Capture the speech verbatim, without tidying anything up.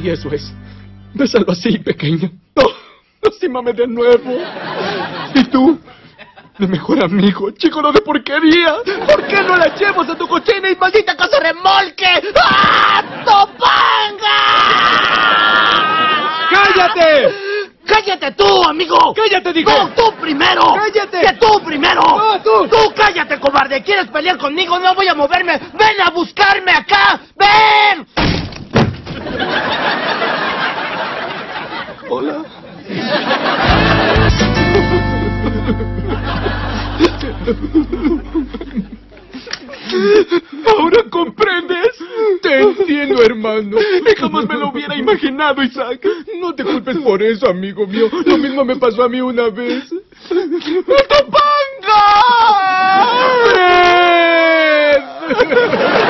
Sí, eso es. Bésalo así, pequeño. No, lastímame de nuevo. ¿Y tú? Mi mejor amigo, chico, no de porquería. ¿Por qué no la llevas a tu cochina y maldita casa remolque? ¡Ah, Topanga! ¡Cállate! ¡Cállate tú, amigo! ¡Cállate, digo! ¡No, tú primero! ¡Cállate! ¡Que tú primero! ¡No, tú! ¡Tú cállate, cobarde! ¿Quieres pelear conmigo? No voy a moverme. ¡Ven a buscarme acá! ¡Ven! Hola. ¿Ahora comprendes? Te entiendo, hermano. Y jamás me lo hubiera imaginado, Isaac. No te culpes por eso, amigo mío. Lo mismo me pasó a mí una vez. ¡Topanga! ¡Fred!